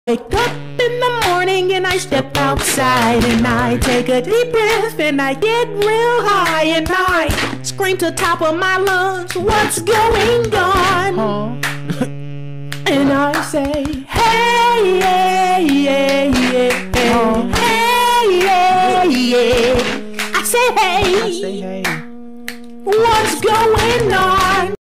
Wake up in the morning and I step outside and I take a deep breath and I get real high and I scream to the top of my lungs, what's going on? And I say, hey, yeah, yeah, yeah, hey, yeah, yeah. I say, hey, what's going on?